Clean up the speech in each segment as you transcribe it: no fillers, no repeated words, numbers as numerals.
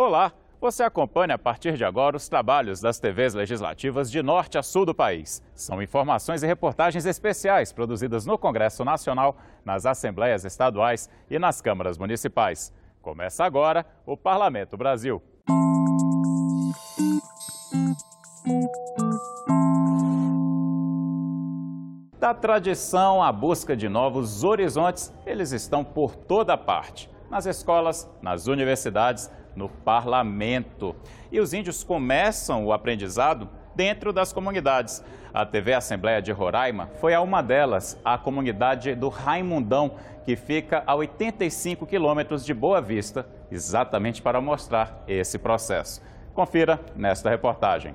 Olá, você acompanha a partir de agora os trabalhos das TVs legislativas de norte a sul do país. São informações e reportagens especiais produzidas no Congresso Nacional, nas Assembleias Estaduais e nas câmaras municipais. Começa agora o Parlamento Brasil. Da tradição à busca de novos horizontes, eles estão por toda parte. Nas escolas, nas universidades, no parlamento. E os índios começam o aprendizado dentro das comunidades. A TV Assembleia de Roraima foi a uma delas, a comunidade do Raimundão, que fica a 85 quilômetros de Boa Vista, exatamente para mostrar esse processo. Confira nesta reportagem.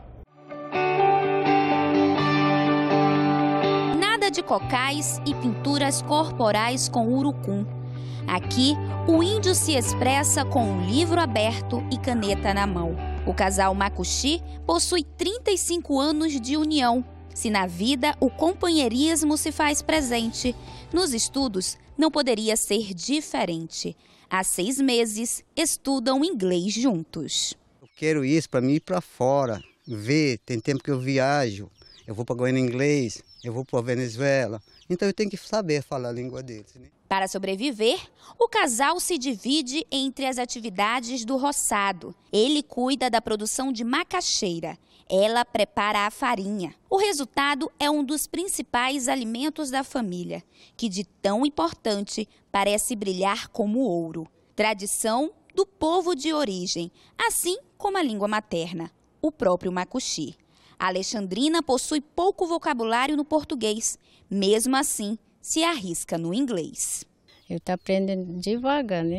Nada de cocais e pinturas corporais com urucum. Aqui, o índio se expressa com um livro aberto e caneta na mão. O casal Macuxi possui 35 anos de união. Se na vida o companheirismo se faz presente, nos estudos não poderia ser diferente. Há 6 meses, estudam inglês juntos. Eu quero isso para mim ir para fora, ver, tem tempo que eu viajo, eu vou para Goiânia inglês, eu vou para a Venezuela, então eu tenho que saber falar a língua deles, né? Para sobreviver, o casal se divide entre as atividades do roçado. Ele cuida da produção de macaxeira. Ela prepara a farinha. O resultado é um dos principais alimentos da família, que de tão importante parece brilhar como ouro. Tradição do povo de origem, assim como a língua materna, o próprio Macuxi. A Alexandrina possui pouco vocabulário no português. Mesmo assim, se arrisca no inglês. Eu estou aprendendo devagar, né?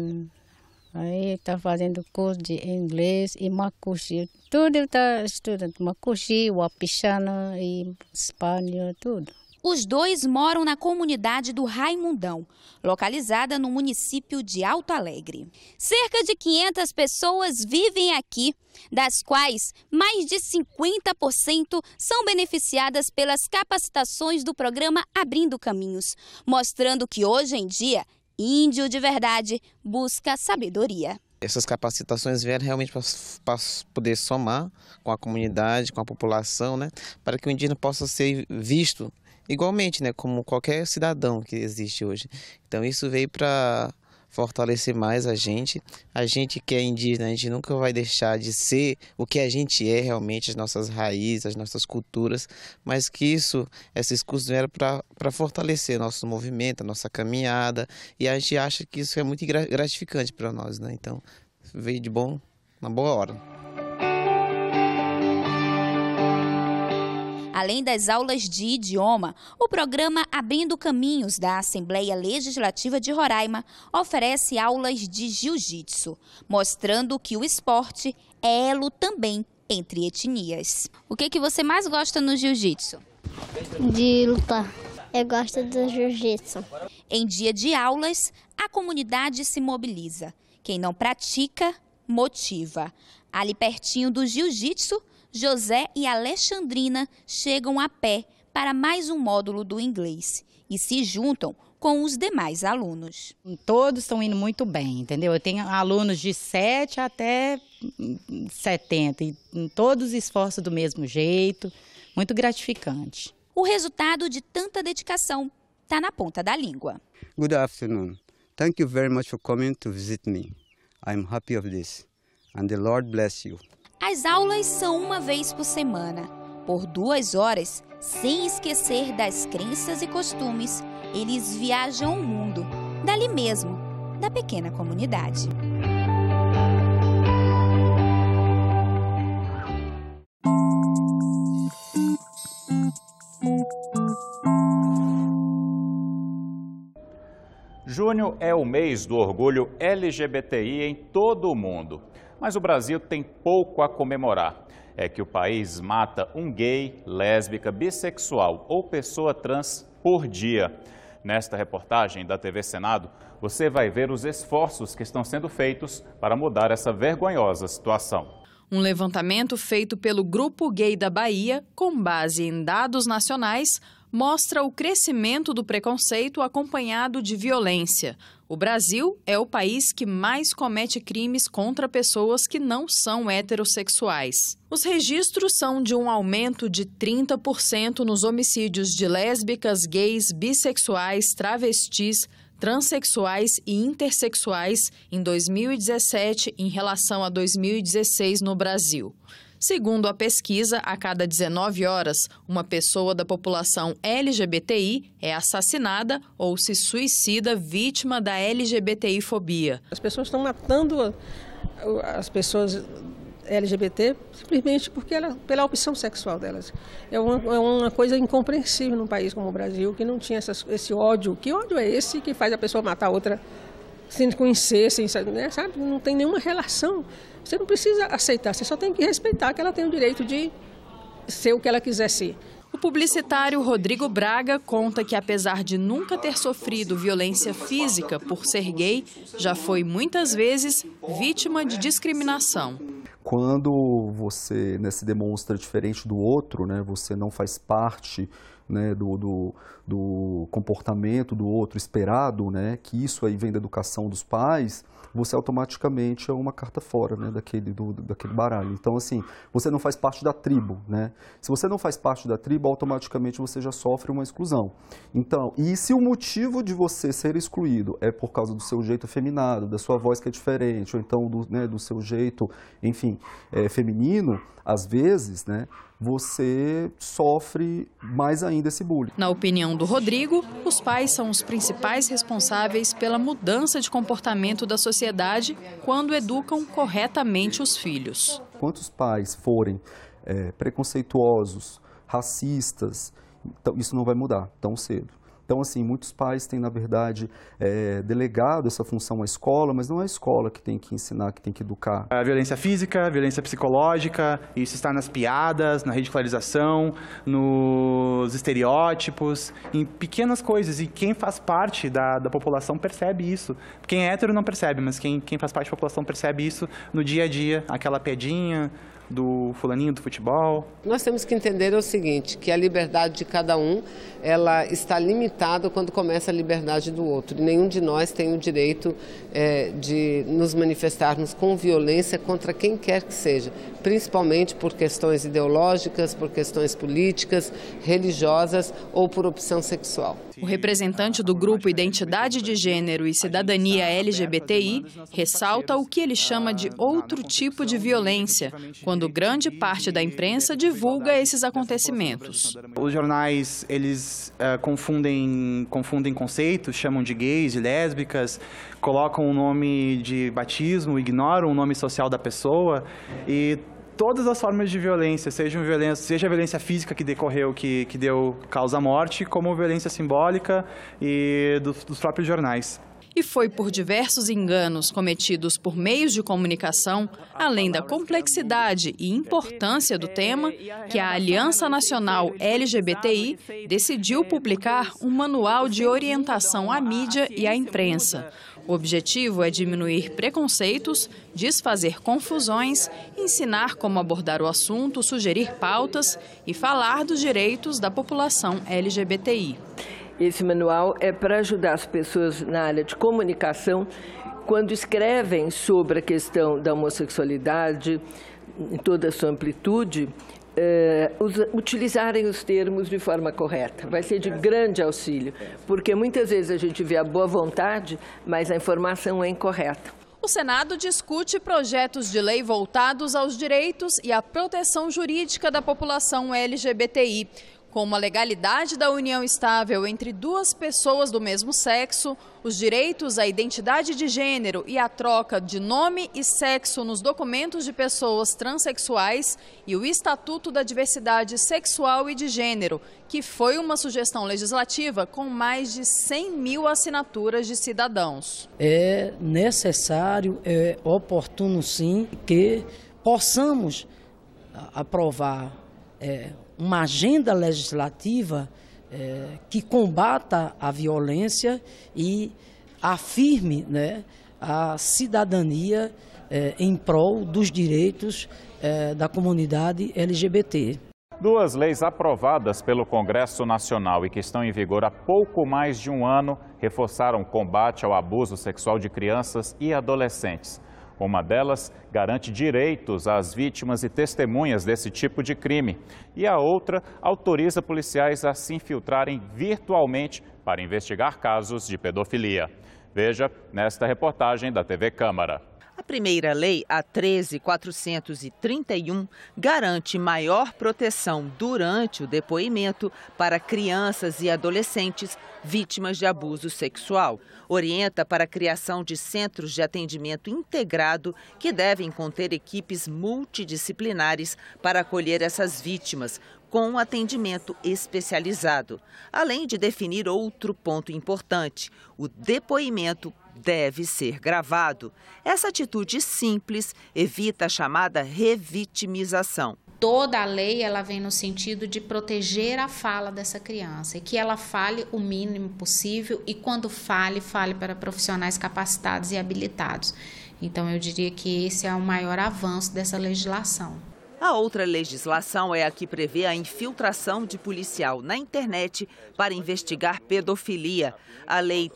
Aí está fazendo curso de inglês e Macuxi. Tudo eu estou estudando. Macuxi, Wapixana e espanhol, tudo. Os dois moram na comunidade do Raimundão, localizada no município de Alto Alegre. Cerca de 500 pessoas vivem aqui, das quais mais de 50% são beneficiadas pelas capacitações do programa Abrindo Caminhos, mostrando que hoje em dia, índio de verdade busca sabedoria. Essas capacitações vieram realmente para poder somar com a comunidade, com a população, né, para que o indígena possa ser visto igualmente, né, como qualquer cidadão que existe hoje. Então isso veio para fortalecer mais a gente. A gente que é indígena, a gente nunca vai deixar de ser o que a gente é realmente, as nossas raízes, as nossas culturas, mas que esses cursos vieram para fortalecer nosso movimento, a nossa caminhada, e a gente acha que isso é muito gratificante para nós, né? Então veio de bom, na boa hora. Além das aulas de idioma, o programa Abrindo Caminhos da Assembleia Legislativa de Roraima oferece aulas de jiu-jitsu, mostrando que o esporte é elo também entre etnias. O que você mais gosta no jiu-jitsu? De lutar. Eu gosto do jiu-jitsu. Em dia de aulas, a comunidade se mobiliza. Quem não pratica, motiva. Ali pertinho do jiu-jitsu, José e Alexandrina chegam a pé para mais um módulo do inglês e se juntam com os demais alunos. Todos estão indo muito bem, entendeu? Eu tenho alunos de 7 até 70, e todos esforçam do mesmo jeito, muito gratificante. O resultado de tanta dedicação está na ponta da língua. Good afternoon. Thank you very much for coming to visit me. I'm happy of this. And the Lord bless you. As aulas são uma vez por semana. Por 2 horas, sem esquecer das crenças e costumes, eles viajam o mundo, dali mesmo, da pequena comunidade. Junho é o mês do orgulho LGBTI em todo o mundo. Mas o Brasil tem pouco a comemorar. É que o país mata um gay, lésbica, bissexual ou pessoa trans por dia. Nesta reportagem da TV Senado, você vai ver os esforços que estão sendo feitos para mudar essa vergonhosa situação. Um levantamento feito pelo Grupo Gay da Bahia, com base em dados nacionais, mostra o crescimento do preconceito acompanhado de violência. O Brasil é o país que mais comete crimes contra pessoas que não são heterossexuais. Os registros são de um aumento de 30% nos homicídios de lésbicas, gays, bissexuais, travestis, transexuais e intersexuais em 2017 em relação a 2016 no Brasil. Segundo a pesquisa, a cada 19 horas, uma pessoa da população LGBTI é assassinada ou se suicida vítima da LGBTI-fobia. As pessoas estão matando as pessoas LGBT simplesmente pela opção sexual delas. É uma coisa incompreensível num país como o Brasil, que não tinha esse ódio. Que ódio é esse que faz a pessoa matar a outra sem conhecer, né, sabe? Não tem nenhuma relação. Você não precisa aceitar, você só tem que respeitar que ela tem o direito de ser o que ela quiser ser. O publicitário Rodrigo Braga conta que, apesar de nunca ter sofrido violência física por ser gay, já foi muitas vezes vítima de discriminação. Quando você, né, se demonstra diferente do outro, né, você não faz parte, né, do comportamento do outro esperado, né, que isso aí vem da educação dos pais, você automaticamente é uma carta fora, né, daquele baralho. Então, assim, você não faz parte da tribo, né? Se você não faz parte da tribo, automaticamente você já sofre uma exclusão. Então, e se o motivo de você ser excluído é por causa do seu jeito afeminado, da sua voz que é diferente, ou então do seu jeito, enfim, feminino, às vezes, né, você sofre mais ainda esse bullying. Na opinião do Rodrigo, os pais são os principais responsáveis pela mudança de comportamento da sociedade quando educam corretamente os filhos. Quantos pais forem preconceituosos, racistas, então isso não vai mudar tão cedo. Então, assim, muitos pais têm, na verdade, delegado essa função à escola, mas não é a escola que tem que ensinar, que tem que educar. A violência física, a violência psicológica, isso está nas piadas, na ridicularização, nos estereótipos, em pequenas coisas. E quem faz parte da população percebe isso. Quem é hétero não percebe, mas quem faz parte da população percebe isso no dia a dia, aquela piadinha do fulaninho do futebol. Nós temos que entender o seguinte, que a liberdade de cada um, ela está limitada quando começa a liberdade do outro. E nenhum de nós tem o direito de nos manifestarmos com violência contra quem quer que seja, principalmente por questões ideológicas, por questões políticas, religiosas ou por opção sexual. O representante do grupo Identidade de Gênero e Cidadania LGBTI ressalta o que ele chama de outro tipo de violência, quando grande parte da imprensa divulga esses acontecimentos. Os jornais, eles confundem conceitos, chamam de gays, de lésbicas, colocam o nome de batismo, ignoram o nome social da pessoa e todas as formas de violência, seja a violência física que decorreu, que deu causa à morte, como violência simbólica e dos próprios jornais. E foi por diversos enganos cometidos por meios de comunicação, além da complexidade e importância do tema, que a Aliança Nacional LGBTI decidiu publicar um manual de orientação à mídia e à imprensa. O objetivo é diminuir preconceitos, desfazer confusões, ensinar como abordar o assunto, sugerir pautas e falar dos direitos da população LGBTI. Esse manual é para ajudar as pessoas na área de comunicação, quando escrevem sobre a questão da homossexualidade, em toda a sua amplitude, utilizarem os termos de forma correta. Vai ser de grande auxílio, porque muitas vezes a gente vê a boa vontade, mas a informação é incorreta. O Senado discute projetos de lei voltados aos direitos e à proteção jurídica da população LGBTI. Como a legalidade da união estável entre duas pessoas do mesmo sexo, os direitos à identidade de gênero e a troca de nome e sexo nos documentos de pessoas transexuais e o Estatuto da Diversidade Sexual e de Gênero, que foi uma sugestão legislativa com mais de 100 mil assinaturas de cidadãos. É necessário, é oportuno sim, que possamos aprovar uma agenda legislativa que combata a violência e afirme, né, a cidadania em prol dos direitos da comunidade LGBT. Duas leis aprovadas pelo Congresso Nacional e que estão em vigor há pouco mais de um ano reforçaram o combate ao abuso sexual de crianças e adolescentes. Uma delas garante direitos às vítimas e testemunhas desse tipo de crime. E a outra autoriza policiais a se infiltrarem virtualmente para investigar casos de pedofilia. Veja nesta reportagem da TV Câmara. A primeira lei, a 13.431, garante maior proteção durante o depoimento para crianças e adolescentes vítimas de abuso sexual. Orienta para a criação de centros de atendimento integrado que devem conter equipes multidisciplinares para acolher essas vítimas, com atendimento especializado. Além de definir outro ponto importante, o depoimento deve ser gravado. Essa atitude simples evita a chamada revitimização. Toda a lei ela vem no sentido de proteger a fala dessa criança e que ela fale o mínimo possível e quando fale para profissionais capacitados e habilitados. Então eu diria que esse é o maior avanço dessa legislação. A outra legislação é a que prevê a infiltração de policial na internet para investigar pedofilia. A Lei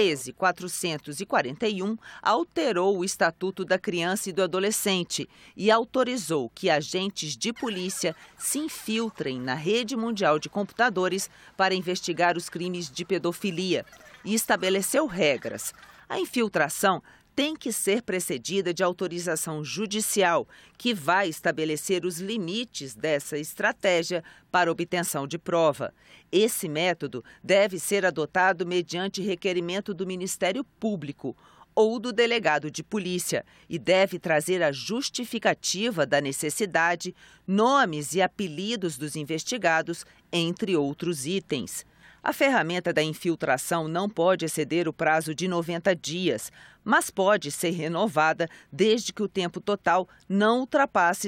13.441 alterou o Estatuto da Criança e do Adolescente e autorizou que agentes de polícia se infiltrem na rede mundial de computadores para investigar os crimes de pedofilia e estabeleceu regras. A infiltração tem que ser precedida de autorização judicial, que vai estabelecer os limites dessa estratégia para obtenção de prova. Esse método deve ser adotado mediante requerimento do Ministério Público ou do delegado de polícia e deve trazer a justificativa da necessidade, nomes e apelidos dos investigados, entre outros itens. A ferramenta da infiltração não pode exceder o prazo de 90 dias, mas pode ser renovada desde que o tempo total não ultrapasse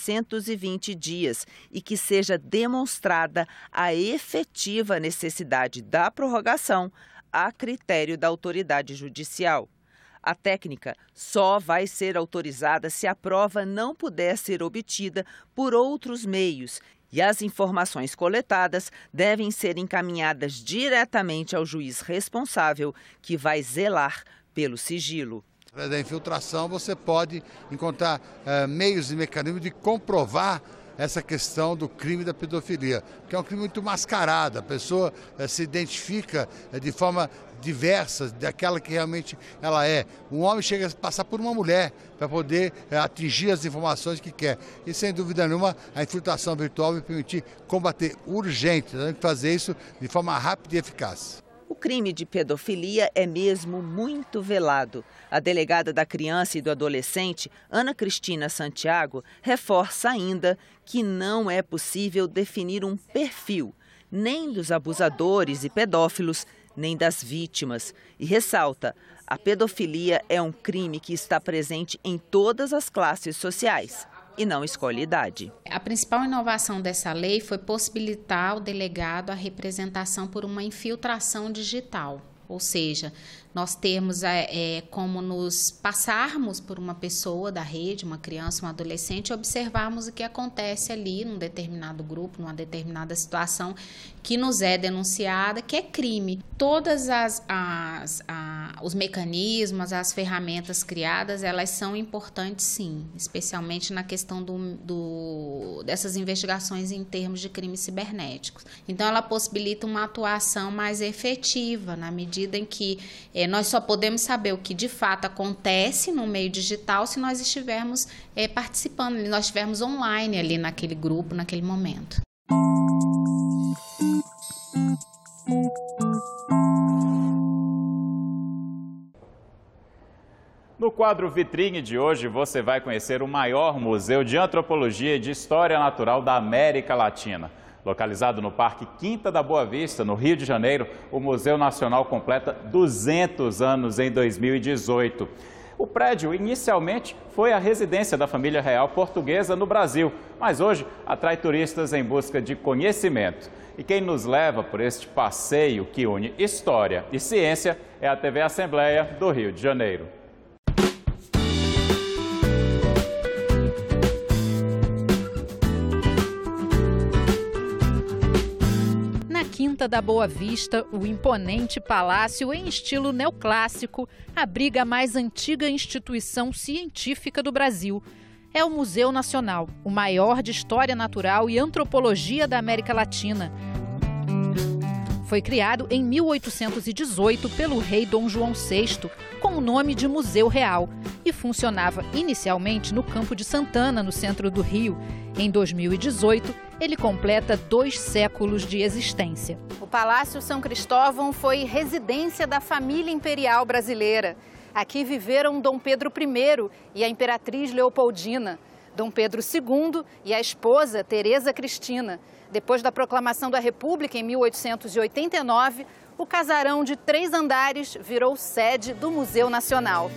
720 dias e que seja demonstrada a efetiva necessidade da prorrogação a critério da autoridade judicial. A técnica só vai ser autorizada se a prova não puder ser obtida por outros meios e as informações coletadas devem ser encaminhadas diretamente ao juiz responsável, que vai zelar pelo sigilo. Através da infiltração, você pode encontrar meios e mecanismos de comprovar essa questão do crime da pedofilia, que é um crime muito mascarado. A pessoa se identifica de forma diversa daquela que realmente ela é. Um homem chega a passar por uma mulher para poder atingir as informações que quer. E sem dúvida nenhuma, a infiltração virtual vai permitir combater urgente, né? Fazer isso de forma rápida e eficaz. O crime de pedofilia é mesmo muito velado. A delegada da criança e do adolescente, Ana Cristina Santiago, reforça ainda que não é possível definir um perfil, nem dos abusadores e pedófilos, nem das vítimas. E ressalta, a pedofilia é um crime que está presente em todas as classes sociais e não escolhe idade. A principal inovação dessa lei foi possibilitar ao delegado a representação por uma infiltração digital, ou seja, nós temos como nos passarmos por uma pessoa da rede, uma criança, um adolescente, e observarmos o que acontece ali num determinado grupo, numa determinada situação que nos é denunciada, que é crime. Todas os mecanismos, as ferramentas criadas, elas são importantes sim, especialmente na questão dessas investigações em termos de crimes cibernéticos. Então, ela possibilita uma atuação mais efetiva, na medida em que nós só podemos saber o que de fato acontece no meio digital se nós estivermos participando, se nós estivermos online ali naquele grupo, naquele momento. No quadro Vitrine de hoje, você vai conhecer o maior museu de antropologia e de história natural da América Latina. Localizado no Parque Quinta da Boa Vista, no Rio de Janeiro, o Museu Nacional completa 200 anos em 2018. O prédio, inicialmente, foi a residência da família real portuguesa no Brasil, mas hoje atrai turistas em busca de conhecimento. E quem nos leva por este passeio que une história e ciência é a TV Assembleia do Rio de Janeiro. Quinta da Boa Vista, o imponente palácio em estilo neoclássico abriga a mais antiga instituição científica do Brasil. É o Museu Nacional, o maior de História Natural e Antropologia da América Latina. Foi criado em 1818 pelo rei Dom João VI, com o nome de Museu Real, e funcionava inicialmente no Campo de Santana, no centro do Rio. Em 2018, ele completa 2 séculos de existência. O Palácio São Cristóvão foi residência da família imperial brasileira. Aqui viveram Dom Pedro I e a Imperatriz Leopoldina, Dom Pedro II e a esposa Teresa Cristina. Depois da proclamação da República, em 1889, o casarão de 3 andares virou sede do Museu Nacional.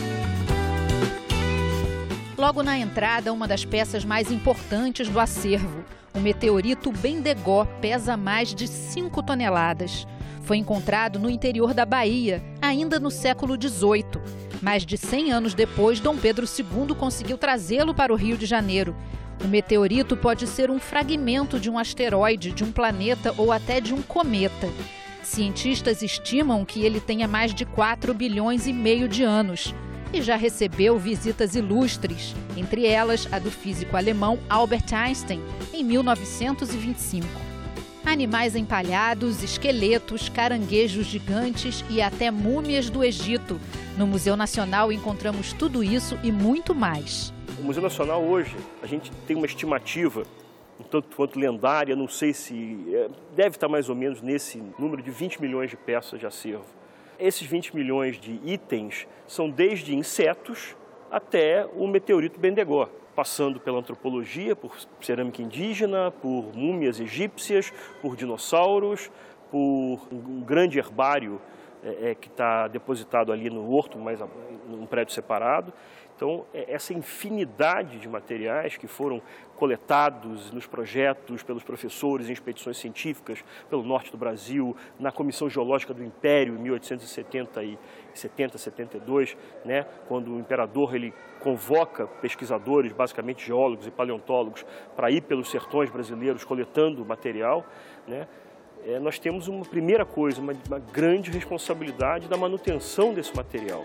Logo na entrada, uma das peças mais importantes do acervo. O meteorito Bendegó pesa mais de 5 toneladas. Foi encontrado no interior da Bahia, ainda no século XVIII. Mais de 100 anos depois, Dom Pedro II conseguiu trazê-lo para o Rio de Janeiro. O meteorito pode ser um fragmento de um asteroide, de um planeta ou até de um cometa. Cientistas estimam que ele tenha mais de 4,5 bilhões de anos e já recebeu visitas ilustres, entre elas a do físico alemão Albert Einstein, em 1925. Animais empalhados, esqueletos, caranguejos gigantes e até múmias do Egito. No Museu Nacional encontramos tudo isso e muito mais. O Museu Nacional hoje, a gente tem uma estimativa, um tanto quanto lendária, não sei se deve estar mais ou menos nesse número de 20 milhões de peças de acervo. Esses 20 milhões de itens são desde insetos até o meteorito Bendegó, passando pela antropologia, por cerâmica indígena, por múmias egípcias, por dinossauros, por um grande herbário que está depositado ali no horto, mas num prédio separado. Então, essa infinidade de materiais que foram coletados nos projetos pelos professores em expedições científicas pelo norte do Brasil, na Comissão Geológica do Império, em 1872, né, quando o imperador ele convoca pesquisadores, basicamente geólogos e paleontólogos, para ir pelos sertões brasileiros coletando material, né, nós temos uma primeira coisa, uma grande responsabilidade da manutenção desse material.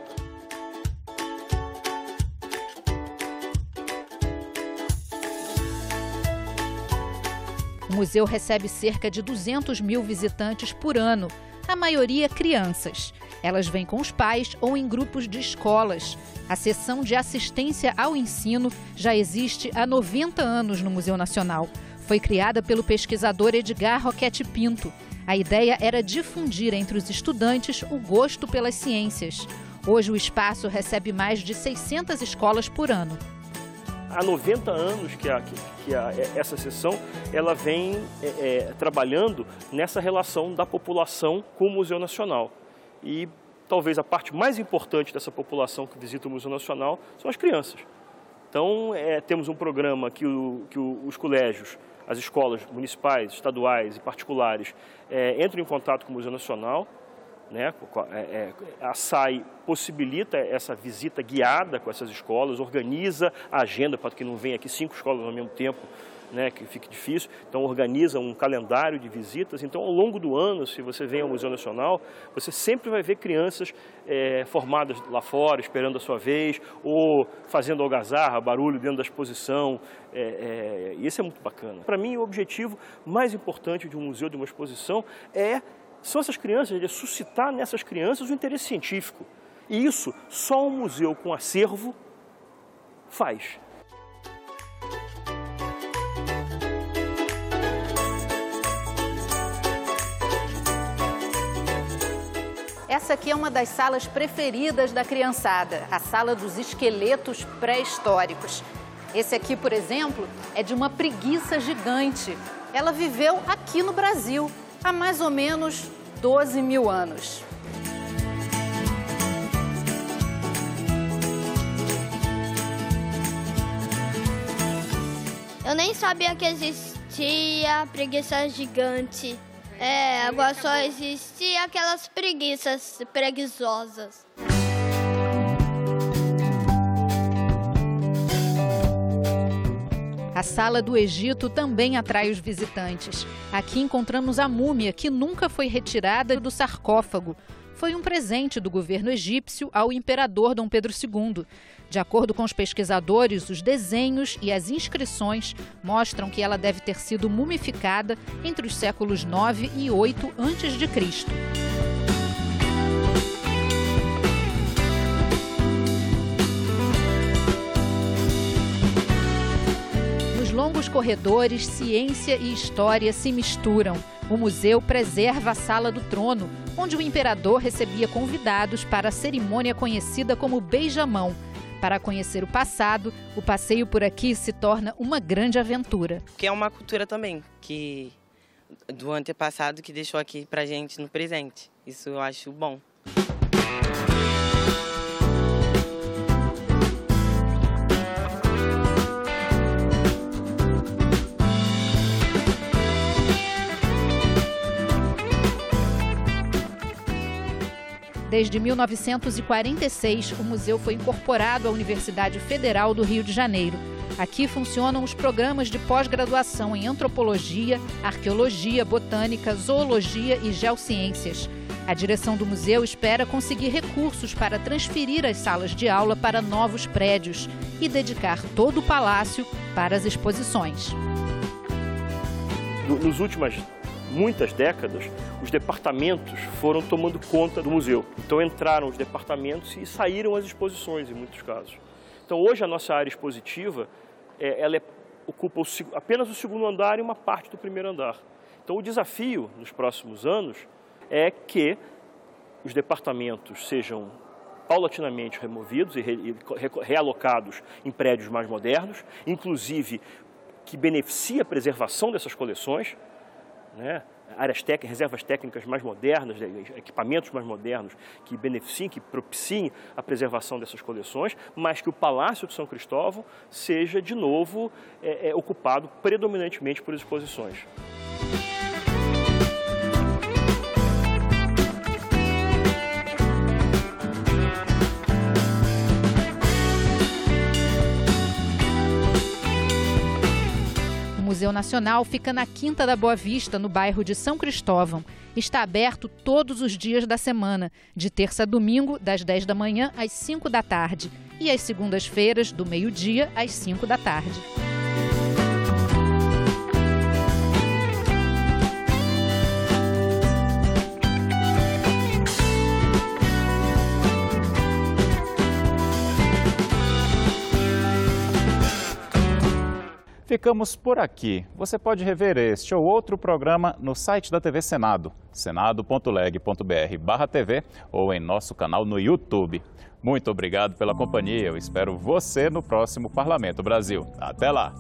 O museu recebe cerca de 200 mil visitantes por ano, a maioria crianças. Elas vêm com os pais ou em grupos de escolas. A seção de assistência ao ensino já existe há 90 anos no Museu Nacional. Foi criada pelo pesquisador Edgar Roquette Pinto. A ideia era difundir entre os estudantes o gosto pelas ciências. Hoje o espaço recebe mais de 600 escolas por ano. Há 90 anos que essa seção ela vem trabalhando nessa relação da população com o Museu Nacional. E talvez a parte mais importante dessa população que visita o Museu Nacional são as crianças. Então, temos um programa que os colégios, as escolas municipais, estaduais e particulares entram em contato com o Museu Nacional. Né? A SAI possibilita essa visita guiada com essas escolas, organiza a agenda para que não venha aqui 5 escolas ao mesmo tempo, né, que fique difícil. Então organiza um calendário de visitas. Então ao longo do ano, se você vem ao Museu Nacional, você sempre vai ver crianças formadas lá fora, esperando a sua vez, ou fazendo algazarra, barulho dentro da exposição. E isso é muito bacana. Para mim, o objetivo mais importante de um museu, de uma exposição, são essas crianças, suscitar nessas crianças o interesse científico. E isso só um museu com acervo faz. Essa aqui é uma das salas preferidas da criançada, a sala dos esqueletos pré-históricos. Esse aqui, por exemplo, é de uma preguiça gigante. Ela viveu aqui no Brasil há mais ou menos 12 mil anos. Eu nem sabia que existia preguiça gigante. Agora só existia aquelas preguiças preguiçosas. A A Sala do Egito também atrai os visitantes. Aqui encontramos a múmia, que nunca foi retirada do sarcófago. Foi um presente do governo egípcio ao imperador Dom Pedro II. De acordo com os pesquisadores, os desenhos e as inscrições mostram que ela deve ter sido mumificada entre os séculos 9 e 8 a.C. Nos longos corredores, ciência e história se misturam. O museu preserva a Sala do Trono, onde o imperador recebia convidados para a cerimônia conhecida como beijamão. Para conhecer o passado, o passeio por aqui se torna uma grande aventura. Que é uma cultura também, que do antepassado que deixou aqui pra gente no presente. Isso eu acho bom. Desde 1946, o museu foi incorporado à Universidade Federal do Rio de Janeiro. Aqui funcionam os programas de pós-graduação em antropologia, arqueologia, botânica, zoologia e geociências. A direção do museu espera conseguir recursos para transferir as salas de aula para novos prédios e dedicar todo o palácio para as exposições. Nos últimas muitas décadas, os departamentos foram tomando conta do museu. Então entraram os departamentos e saíram as exposições, em muitos casos. Então hoje a nossa área expositiva, ela ocupa apenas o segundo andar e uma parte do primeiro andar. Então o desafio nos próximos anos é que os departamentos sejam paulatinamente removidos e realocados em prédios mais modernos, inclusive que beneficie a preservação dessas coleções, né? Áreas técnicas, reservas técnicas mais modernas, equipamentos mais modernos que beneficiem, que propiciem a preservação dessas coleções, mas que o Palácio de São Cristóvão seja de novo ocupado predominantemente por exposições. O Museu Nacional fica na Quinta da Boa Vista, no bairro de São Cristóvão. Está aberto todos os dias da semana, de terça a domingo, das 10 da manhã às 5 da tarde. E às segundas-feiras, do meio-dia às 5 da tarde. Ficamos por aqui. Você pode rever este ou outro programa no site da TV Senado, senado.leg.br/TV ou em nosso canal no YouTube. Muito obrigado pela companhia. Eu espero você no próximo Parlamento Brasil. Até lá!